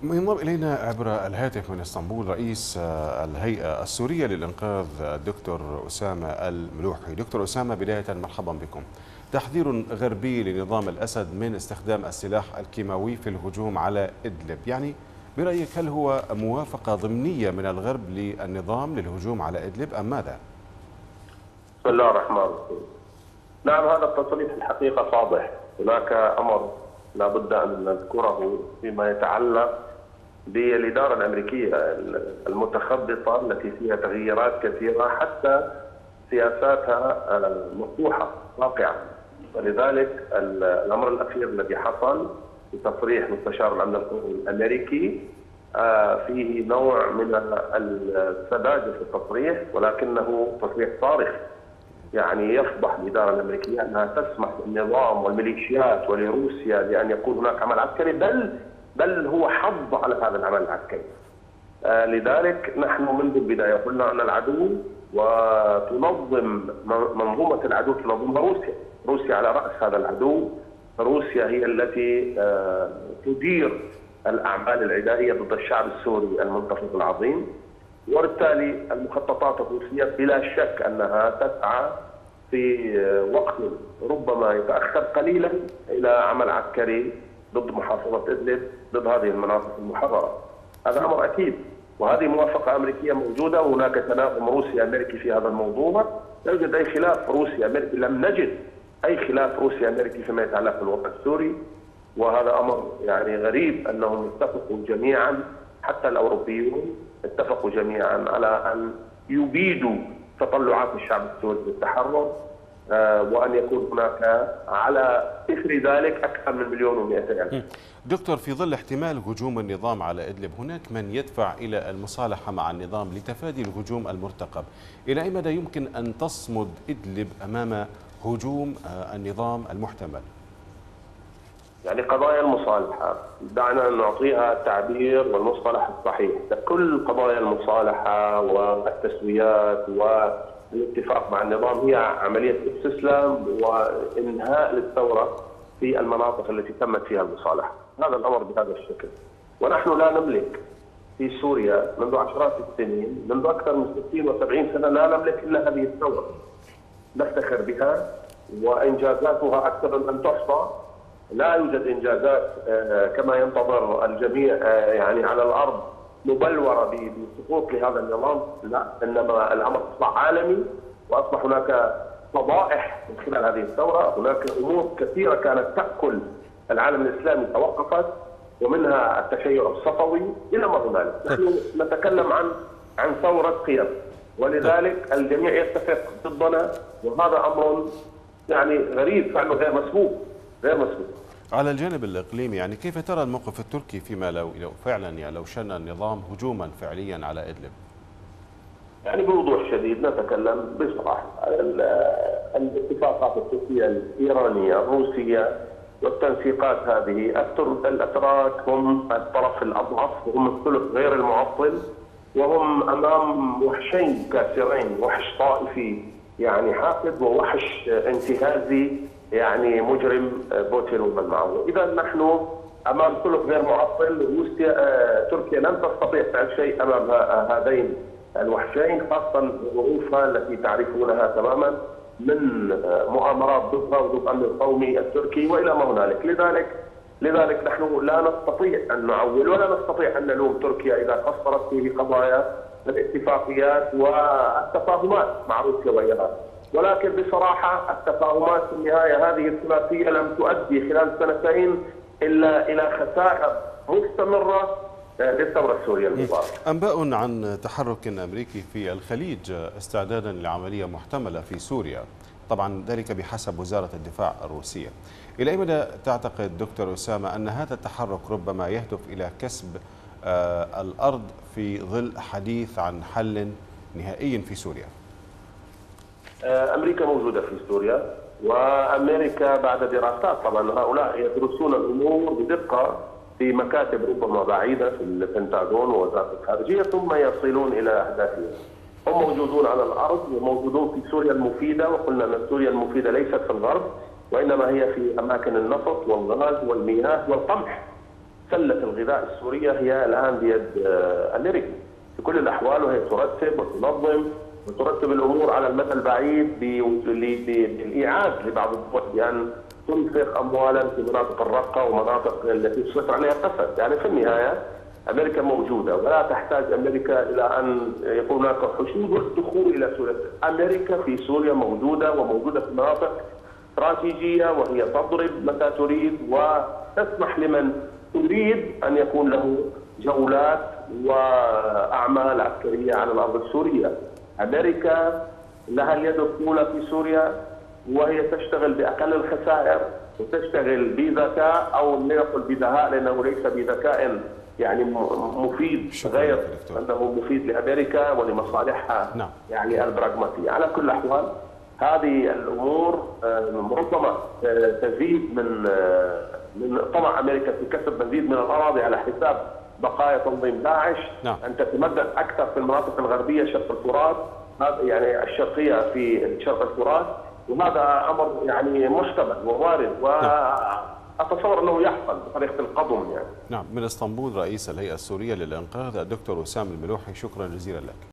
ينضم إلينا عبر الهاتف من اسطنبول رئيس الهيئة السورية للإنقاذ الدكتور أسامة الملوحي. دكتور أسامة، بداية مرحبا بكم. تحذير غربي لنظام الأسد من استخدام السلاح الكيماوي في الهجوم على إدلب، يعني برأيك هل هو موافقة ضمنية من الغرب للنظام للهجوم على إدلب أم ماذا؟ بسم الله الرحمن الرحيم. نعم، هذا التصريح الحقيقة فاضح. هناك أمر لا بد أن نذكره فيما يتعلق بالإدارة الأمريكية المتخبطة التي فيها تغييرات كثيرة، حتى سياساتها مفتوحة واقعة. ولذلك الأمر الأخير الذي حصل بتصريح مستشار الأمن القومي الأمريكي فيه نوع من السذاجة في التصريح، ولكنه تصريح صارخ. يعني يفضح الإدارة الأمريكية أنها تسمح للنظام والميليشيات ولروسيا بأن يكون هناك عمل عسكري، بل هو حظ على هذا العمل العسكري. لذلك نحن منذ البداية قلنا أن العدو وتنظم منظومة العدو تنظمها روسيا على رأس هذا العدو. روسيا هي التي تدير الأعمال العدائية ضد الشعب السوري المنتفض العظيم، وبالتالي المخططات الروسية بلا شك أنها تسعى في وقت ربما يتأخر قليلا إلى عمل عسكري ضد محافظة إدلب، ضد هذه المناطق المحررة. هذا أمر أكيد، وهذه موافقة أمريكية موجودة، وهناك تناغم روسي أمريكي في هذا الموضوع. لا يوجد أي خلاف روسي أمريكي، لم نجد أي خلاف روسي أمريكي فيما يتعلق بالوضع السوري، وهذا أمر يعني غريب أنهم اتفقوا جميعا، حتى الأوروبيون اتفقوا جميعا على أن يبيدوا تطلعات الشعب السوري للتحرر، وأن يكون هناك على إثر ذلك أكثر من 1,200,000. دكتور، في ظل احتمال هجوم النظام على إدلب، هناك من يدفع إلى المصالحة مع النظام لتفادي الهجوم المرتقب. إلى أي مدى يمكن أن تصمد إدلب أمام هجوم النظام المحتمل؟ يعني قضايا المصالحة دعنا نعطيها التعبير والمصطلح الصحيح. كل قضايا المصالحة والتسويات والاتفاق مع النظام هي عملية استسلام وإنهاء للثورة في المناطق التي تمت فيها المصالحة. هذا الأمر بهذا الشكل، ونحن لا نملك في سوريا منذ عشرات السنين، منذ أكثر من 60 و70 سنة لا نملك إلا هذه الثورة، نفتخر بها وإنجازاتها أكثر من أن تحصى. لا يوجد إنجازات كما ينتظر الجميع يعني على الأرض مبلورة بسقوط لهذا النظام، لا، إنما الأمر أصبح عالمي، وأصبح هناك فضائح من خلال هذه الثورة. هناك أمور كثيرة كانت تأكل العالم الإسلامي توقفت، ومنها التشيع الصفوي إلى ما هنالك. نحن نتكلم عن ثورة قيم، ولذلك الجميع يتفق ضدنا، وهذا أمر يعني غريب، فعله غير مسبوق. على الجانب الإقليمي، يعني كيف ترى الموقف التركي فيما لو فعلا يعني لو شن النظام هجوما فعليا على إدلب؟ يعني بوضوح شديد نتكلم بصراحة. الاتفاقات التركية الإيرانية الروسية والتنسيقات هذه، الأتراك هم الطرف الأضعف وهم الثلث غير المعطل، وهم أمام وحشين كاسرين، وحش طائفي يعني حاقد، ووحش انتهازي يعني مجرم بوتين ومن معه. إذا نحن أمام ثلث غير معطل. روسيا تركيا لن تستطيع فعل شيء أمام هذين الوحشين، خاصة ظروفها التي تعرفونها تماما من مؤامرات ضدها وضد الأمن القومي التركي وإلى ما هنالك. لذلك نحن لا نستطيع أن نعول ولا نستطيع أن نلوم تركيا إذا قصرت في قضايا الاتفاقيات والتفاهمات مع روسيا وإيران. ولكن بصراحة التفاهمات في النهاية هذه الثلاثية لم تؤدي خلال سنتين إلا إلى خسائر مستمرة للثورة السورية المباركة. أنباء عن تحرك أمريكي في الخليج استعدادا لعملية محتملة في سوريا، طبعا ذلك بحسب وزارة الدفاع الروسية. إلى أي مدى تعتقد دكتور أسامة أن هذا التحرك ربما يهدف إلى كسب الأرض في ظل حديث عن حل نهائي في سوريا؟ أمريكا موجودة في سوريا، وأمريكا بعد دراسات، طبعا هؤلاء يدرسون الأمور بدقة في مكاتب ربما بعيدة في البنتاغون ووزارة الخارجية، ثم يصلون إلى أهدافهم. هم موجودون على الأرض وموجودون في سوريا المفيدة، وقلنا أن سوريا المفيدة ليست في الغرب، وإنما هي في أماكن النفط والغاز والمياه والقمح. سله الغذاء السوريه هي الان بيد امريكا في كل الاحوال، وهي ترتب وتنظم وترتب الامور على المدى البعيد بالايعاد لبعض الدول بان تنفق اموالا في مناطق الرقه ومناطق التي تسيطر عليها القسد. يعني في النهايه امريكا موجوده، ولا تحتاج امريكا الى ان يكون هناك حشود والدخول الى سوريا. امريكا في سوريا موجوده، وموجوده في مناطق استراتيجيه، وهي تضرب متى تريد وتسمح لمن تريد ان يكون له جولات واعمال عسكريه على الارض السوريه. امريكا لها اليد الطولى في سوريا، وهي تشتغل باقل الخسائر وتشتغل بذكاء، او لنقل بدهاء لانه ليس بذكاء يعني مفيد، غير انه مفيد لامريكا ولمصالحها. نعم. يعني البراغماتيه. على كل الاحوال هذه الامور ربما تزيد من طمع امريكا في كسب مزيد من الاراضي على حساب بقايا تنظيم داعش. نعم. ان تتمدد اكثر في المناطق الغربيه شرق الفرات، هذا يعني الشرقيه في شرق الفرات، وهذا امر يعني محتمل ووارد، واتصور انه يحصل بطريقه القضم يعني. نعم. من اسطنبول رئيس الهيئه السوريه للانقاذ الدكتور وسام الملوحي، شكرا جزيلا لك.